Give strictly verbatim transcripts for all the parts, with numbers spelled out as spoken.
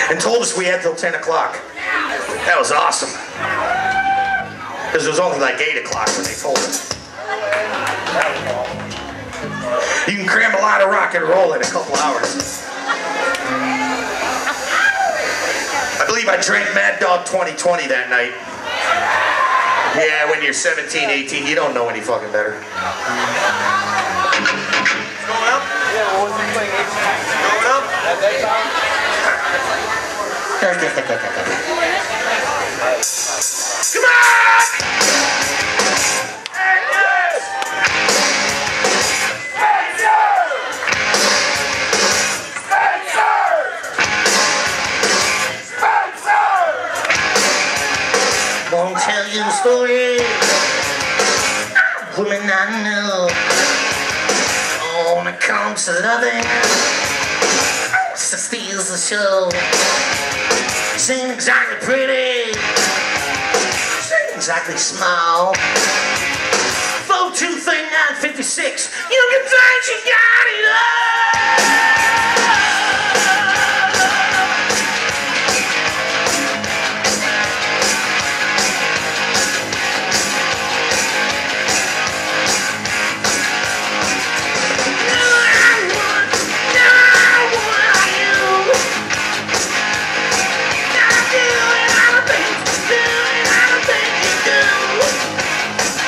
and told us we had till ten o'clock. That was awesome. Because it was only like eight o'clock when they told us. You can cram a lot of rock and roll in a couple hours. I believe I drank Mad Dog twenty twenty that night. Yeah, when you're seventeen, eighteen, you don't know any fucking better. Going up? Yeah, what was he playing? Going up? At that time? Come on! Won't tell you the story. Women I know. Oh, when it comes to loving, she steals the show. She ain't exactly pretty. She ain't exactly small. four two three nine fifty-six. You can think you got it all.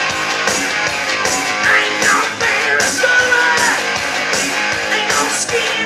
Ain't no Ski!